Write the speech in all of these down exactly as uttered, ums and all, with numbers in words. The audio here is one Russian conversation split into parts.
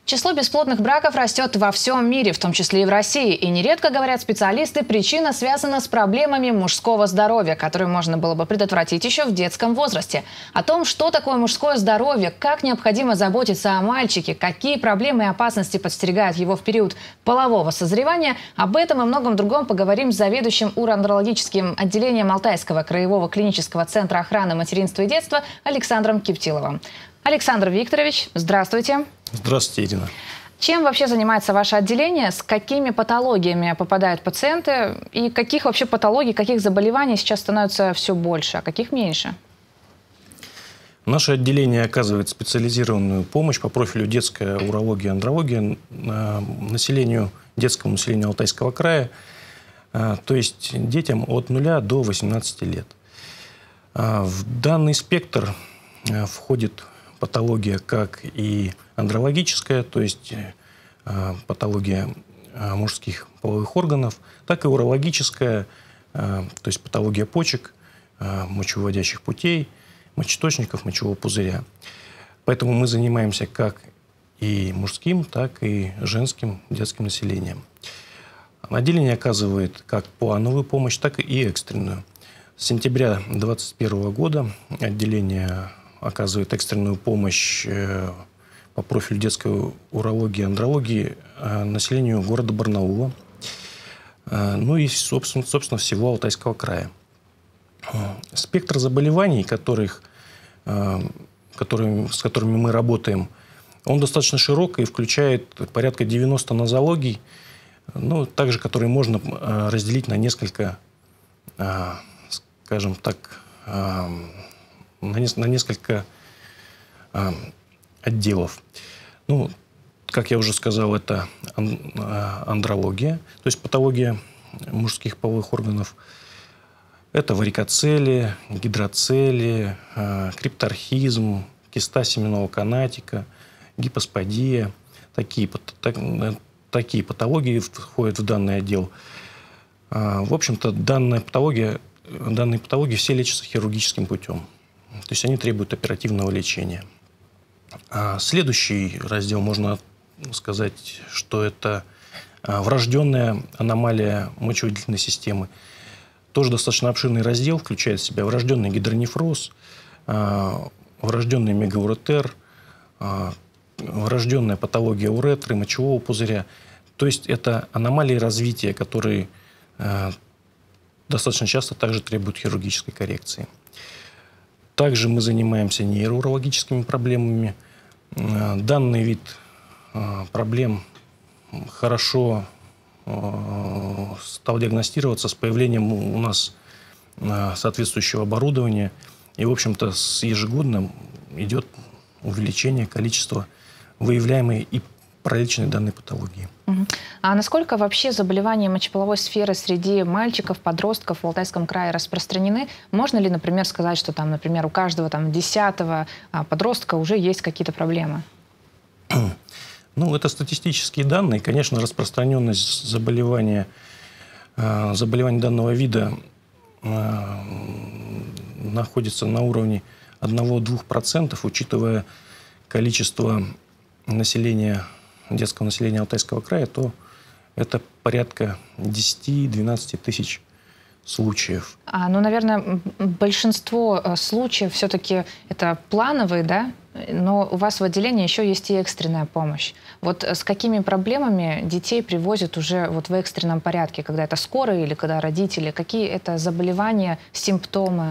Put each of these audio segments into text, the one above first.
Число бесплодных браков растет во всем мире, в том числе и в России. И нередко, говорят специалисты, причина связана с проблемами мужского здоровья, которые можно было бы предотвратить еще в детском возрасте. О том, что такое мужское здоровье, как необходимо заботиться о мальчике, какие проблемы и опасности подстерегают его в период полового созревания, об этом и многом другом поговорим с заведующим урологическим отделением Алтайского краевого клинического центра охраны материнства и детства Александром Киптиловым. Александр Викторович, здравствуйте. Здравствуйте, Ирина. Чем вообще занимается ваше отделение? С какими патологиями попадают пациенты? И каких вообще патологий, каких заболеваний сейчас становится все больше, а каких меньше? Наше отделение оказывает специализированную помощь по профилю детская урология и андрология населению, детскому населению Алтайского края, то есть детям от нуля до восемнадцати лет. В данный спектр входит патология как и андрологическая, то есть э, патология э, мужских половых органов, так и урологическая, э, то есть патология почек, э, мочевыводящих путей, мочеточников, мочевого пузыря. Поэтому мы занимаемся как и мужским, так и женским детским населением. Отделение оказывает как плановую помощь, так и экстренную. С сентября две тысячи двадцать первого года отделение оказывает экстренную помощь по профилю детской урологии и андрологии населению города Барнаула, ну и, собственно, собственно, всего Алтайского края. Спектр заболеваний, которых, которые, с которыми мы работаем, он достаточно широк и включает порядка девяноста нозологий, ну, также которые можно разделить на несколько, скажем так, на несколько э, отделов. Ну, как я уже сказал, это андрология, то есть патология мужских половых органов. Это варикоцелия, гидроцелия, э, крипторхизм, киста семенного канатика, гипосподия. Такие, так, такие патологии входят в данный отдел. Э, в общем-то, данная патология, данные патологии все лечатся хирургическим путем. То есть они требуют оперативного лечения. А следующий раздел, можно сказать, что это врожденная аномалия мочевыделительной системы. Тоже достаточно обширный раздел, включает в себя врожденный гидронефроз, врожденный мегауретер, врожденная патология уретры, мочевого пузыря. То есть это аномалии развития, которые достаточно часто также требуют хирургической коррекции. Также мы занимаемся нейроурологическими проблемами. Данный вид проблем хорошо стал диагностироваться с появлением у нас соответствующего оборудования. И, в общем-то, с ежегодным идет увеличение количества выявляемой и пролеченной данной патологии. А насколько вообще заболевания мочеполовой сферы среди мальчиков, подростков в Алтайском крае распространены? Можно ли, например, сказать, что там, например, у каждого там десятого подростка уже есть какие-то проблемы? Ну, это статистические данные. Конечно, распространенность заболевания, заболеваний данного вида находится на уровне одного-двух процентов, учитывая количество населения, детского населения Алтайского края, то это порядка десяти-двенадцати тысяч случаев. А, ну, наверное, большинство случаев все-таки это плановые, да? Но у вас в отделении еще есть и экстренная помощь. Вот с какими проблемами детей привозят уже вот в экстренном порядке, когда это скорые или когда родители? Какие это заболевания, симптомы?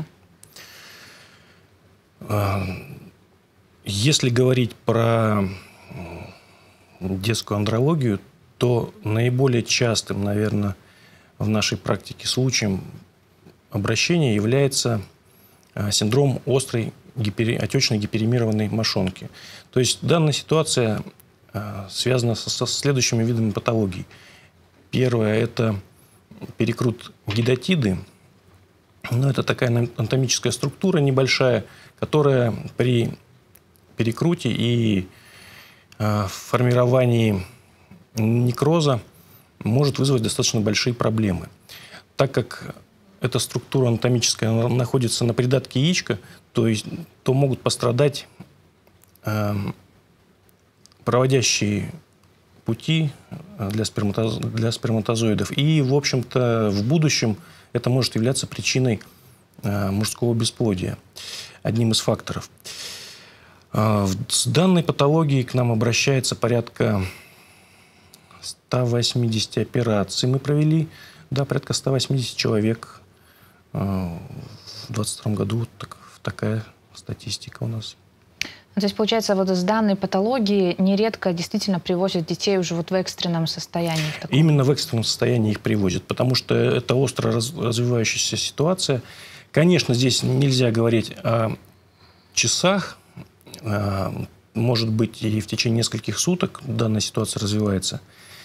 Если говорить про детскую андрологию, то наиболее частым, наверное, в нашей практике случаем обращения является синдром острой гипер... отечной гиперемированной мошонки. То есть данная ситуация связана со, со следующими видами патологий. Первое – это перекрут гидатиды. Ну, это такая анатомическая структура небольшая, которая при перекруте и э, формировании некроза может вызвать достаточно большие проблемы. Так как эта структура анатомическая находится на придатке яичка, то, есть, то могут пострадать э, проводящие пути для, сперматоз... для сперматозоидов. И, в общем-то, в будущем это может являться причиной мужского бесплодия, одним из факторов. С данной патологией к нам обращается порядка ста восьмидесяти операций. Мы провели, да, порядка ста восьмидесяти человек. В двадцать втором году вот так, такая статистика у нас. То есть, получается, вот с данной патологией нередко действительно привозят детей уже вот в экстренном состоянии? В таком... Именно в экстренном состоянии их привозят, потому что это остро развивающаяся ситуация. Конечно, здесь нельзя говорить о часах. Может быть, и в течение нескольких суток данная ситуация развивается.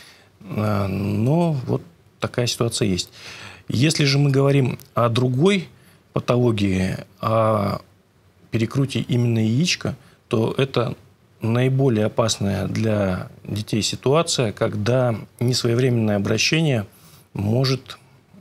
Но вот такая ситуация есть. Если же мы говорим о другой патологии, о перекруте именно яичка, то это наиболее опасная для детей ситуация, когда несвоевременное обращение может,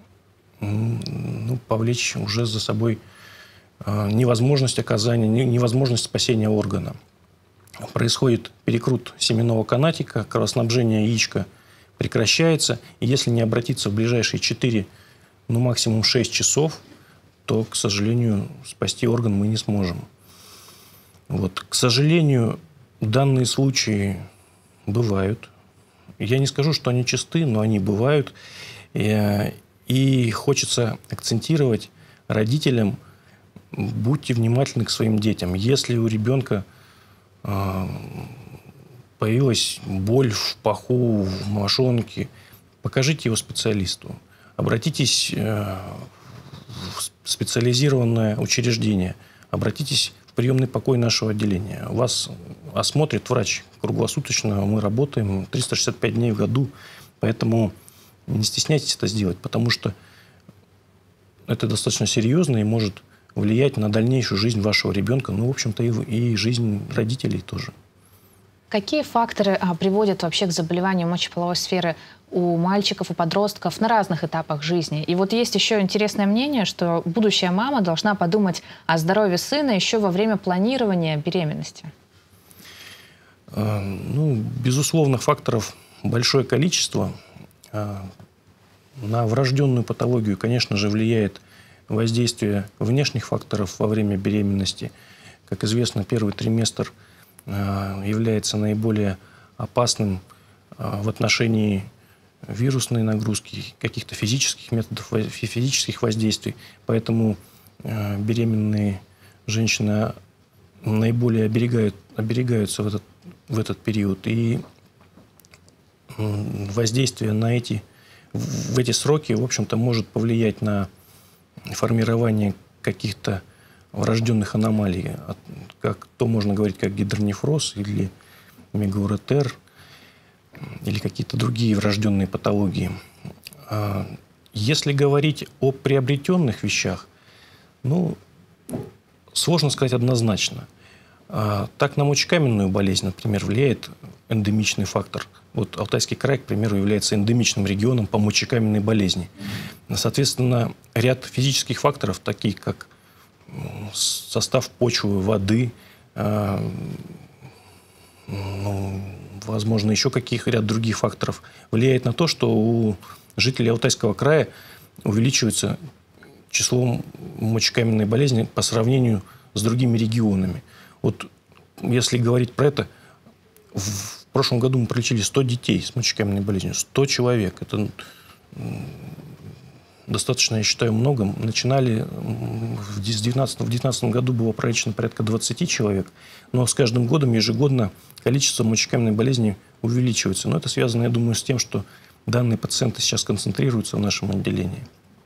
ну, повлечь уже за собой невозможность оказания, невозможность спасения органа. Происходит перекрут семенного канатика, кровоснабжение яичка прекращается, и если не обратиться в ближайшие четыре, ну максимум шесть часов, то, к сожалению, спасти орган мы не сможем. Вот. К сожалению, данные случаи бывают. Я не скажу, что они часты, но они бывают. И, и хочется акцентировать родителям: будьте внимательны к своим детям. Если у ребенка э, появилась боль в паху, в мошонке, покажите его специалисту. Обратитесь э, в специализированное учреждение. Обратитесь в приемный покой нашего отделения. Вас осмотрит врач круглосуточно. Мы работаем триста шестьдесят пять дней в году. Поэтому не стесняйтесь это сделать, потому что это достаточно серьезно и может влиять на дальнейшую жизнь вашего ребенка, ну, в общем-то, и, и жизнь родителей тоже. Какие факторы а, приводят вообще к заболеванию мочеполовой сферы у мальчиков и подростков на разных этапах жизни? И вот есть еще интересное мнение, что будущая мама должна подумать о здоровье сына еще во время планирования беременности. А, ну, безусловных факторов большое количество. А, на врожденную патологию, конечно же, влияет воздействие внешних факторов во время беременности. Как известно, первый триместр является наиболее опасным в отношении вирусной нагрузки, каких-то физических методов, физических воздействий. Поэтому беременные женщины наиболее оберегают, оберегаются в этот, в этот период. И воздействие на эти, в эти сроки, в общем-то, может повлиять на формирование каких-то врожденных аномалий, как то можно говорить как гидронефроз или мегауретер, или какие-то другие врожденные патологии. Если говорить о приобретенных вещах, ну, сложно сказать однозначно. Так на мочекаменную болезнь, например, влияет эндемичный фактор. Вот Алтайский край, к примеру, является эндемичным регионом по мочекаменной болезни. Соответственно, ряд физических факторов, такие как состав почвы, воды, э, ну, возможно, еще каких ряд других факторов, влияет на то, что у жителей Алтайского края увеличивается число мочекаменной болезни по сравнению с другими регионами. Вот если говорить про это, в прошлом году мы пролечили сто детей с мочекаменной болезнью, сто человек. Это достаточно, я считаю, много. Начинали в две тысячи девятнадцатом году было пролечено порядка двадцати человек, но с каждым годом ежегодно количество мочекаменной болезни увеличивается. Но это связано, я думаю, с тем, что данные пациенты сейчас концентрируются в нашем отделении.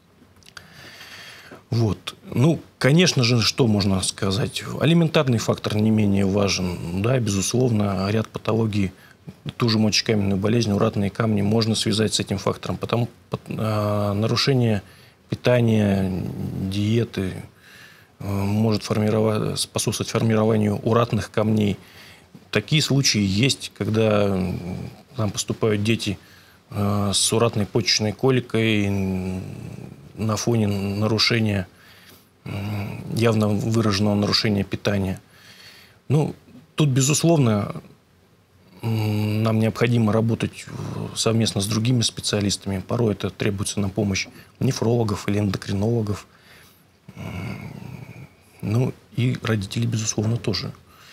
Вот. Ну, конечно же, что можно сказать? Алиментарный фактор не менее важен. Да, безусловно, ряд патологий, ту же мочекаменную болезнь, уратные камни можно связать с этим фактором. Потому э, нарушение питания, диеты э, может формировать, способствовать формированию уратных камней. Такие случаи есть, когда к нам поступают дети э, с уратной почечной коликой на фоне нарушения, явно выраженного нарушения питания. Ну, тут, безусловно, нам необходимо работать совместно с другими специалистами. Порой это требуется на помощь нефрологов или эндокринологов. Ну и родителей, безусловно, тоже.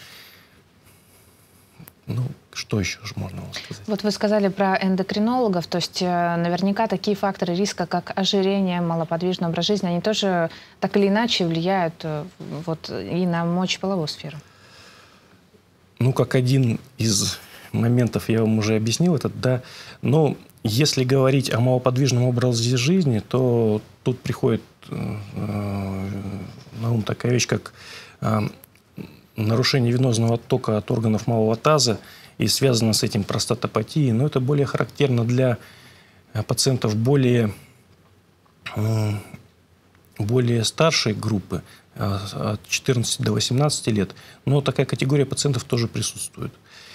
Ну, что еще же можно вам сказать? Вот вы сказали про эндокринологов, то есть наверняка такие факторы риска, как ожирение, малоподвижный образ жизни, они тоже так или иначе влияют вот, и на мочеполовую сферу. Ну, как один из моментов я вам уже объяснил этот, да. Но если говорить о малоподвижном образе жизни, то тут приходит э, на ум такая вещь, как э, нарушение венозного оттока от органов малого таза, и связано с этим простатопатия. Но это более характерно для пациентов более, э, более старшей группы, от четырнадцати до восемнадцати лет. Но такая категория пациентов тоже присутствует.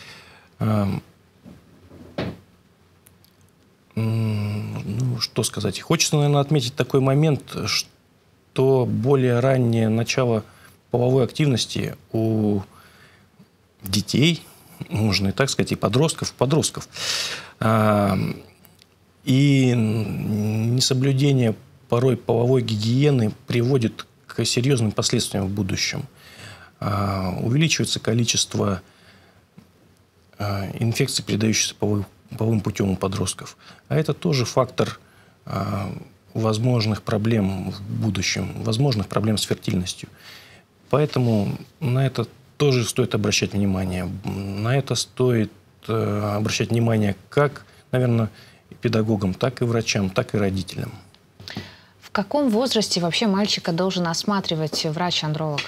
Ну, что сказать. Хочется, наверное, отметить такой момент, что более раннее начало половой активности у детей, можно и так сказать, и подростков, подростков. И несоблюдение порой половой гигиены приводит к серьезным последствиям в будущем. Увеличивается количество инфекций, передающихся половым, половым путем у подростков. А это тоже фактор возможных проблем в будущем, возможных проблем с фертильностью. Поэтому на это тоже стоит обращать внимание. На это стоит обращать внимание как, наверное, педагогам, так и врачам, так и родителям. В каком возрасте вообще мальчика должен осматривать врач-андролог?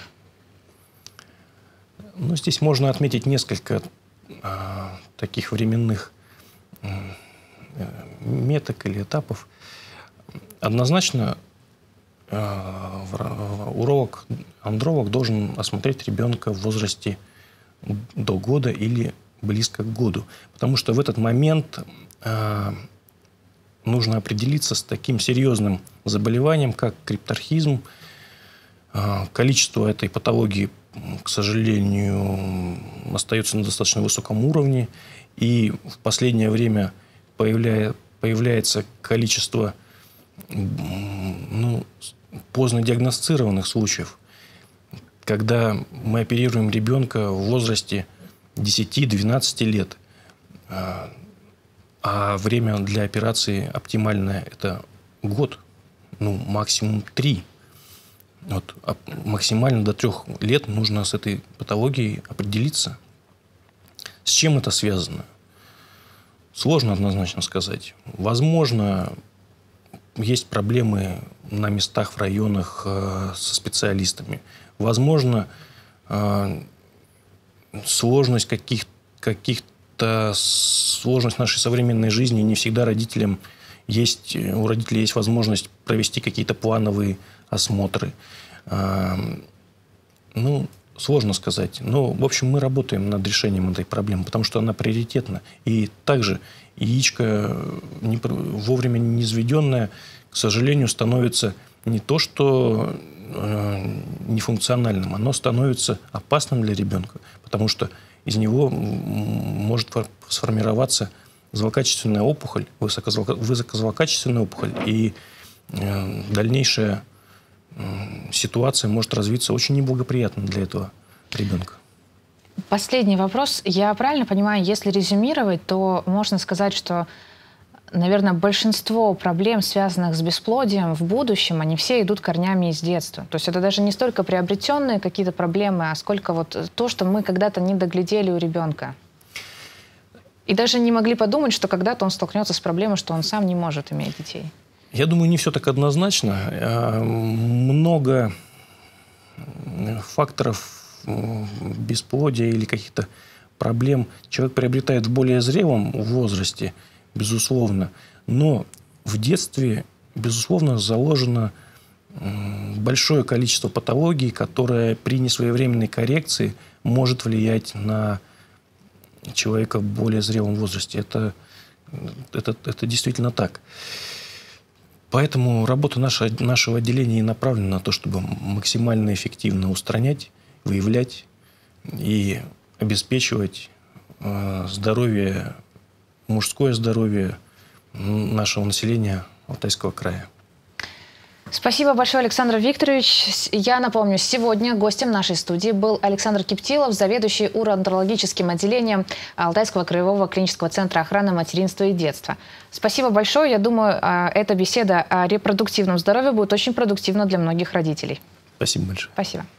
Ну, здесь можно отметить несколько а, таких временных а, меток или этапов. Однозначно а, уролог, андролог должен осмотреть ребенка в возрасте до года или близко к году. Потому что в этот момент а, нужно определиться с таким серьезным заболеванием, как крипторхизм. Количество этой патологии, к сожалению, остается на достаточно высоком уровне. И в последнее время появляя, появляется количество ну, поздно диагностированных случаев, когда мы оперируем ребенка в возрасте десяти-двенадцати лет. А время для операции оптимальное – это год, ну, максимум три. Вот, а максимально до трех лет нужно с этой патологией определиться. С чем это связано? Сложно однозначно сказать. Возможно, есть проблемы на местах, в районах э, со специалистами. Возможно, э, сложность каких, каких-то сложность нашей современной жизни. Не всегда родителям есть, у родителей есть возможность провести какие-то плановые осмотры. Ну, сложно сказать. Но, в общем, мы работаем над решением этой проблемы, потому что она приоритетна. И также яичко не, вовремя не изведенное, к сожалению, становится не то, что э, нефункциональным, оно становится опасным для ребенка, потому что из него может сформироваться злокачественная опухоль, высокозлокачественная опухоль, и э, дальнейшая ситуация может развиться очень неблагоприятно для этого ребенка. Последний вопрос. Я правильно понимаю, если резюмировать, то можно сказать, что, наверное, большинство проблем, связанных с бесплодием в будущем, они все идут корнями из детства. То есть это даже не столько приобретенные какие-то проблемы, а сколько вот то, что мы когда-то не доглядели у ребенка. И даже не могли подумать, что когда-то он столкнется с проблемой, что он сам не может иметь детей. Я думаю, не все так однозначно. Много факторов бесплодия или каких-то проблем человек приобретает в более зрелом возрасте, безусловно. Но в детстве, безусловно, заложено большое количество патологий, которое при несвоевременной коррекции может влиять на человека в более зрелом возрасте. Это, это, это действительно так. Поэтому работа наша, нашего отделения направлена на то, чтобы максимально эффективно устранять, выявлять и обеспечивать здоровье, мужское здоровье нашего населения Алтайского края. Спасибо большое, Александр Викторович. Я напомню, сегодня гостем нашей студии был Александр Киптилов, заведующий урологическим отделением Алтайского краевого клинического центра охраны материнства и детства. Спасибо большое. Я думаю, эта беседа о репродуктивном здоровье будет очень продуктивна для многих родителей. Спасибо большое. Спасибо.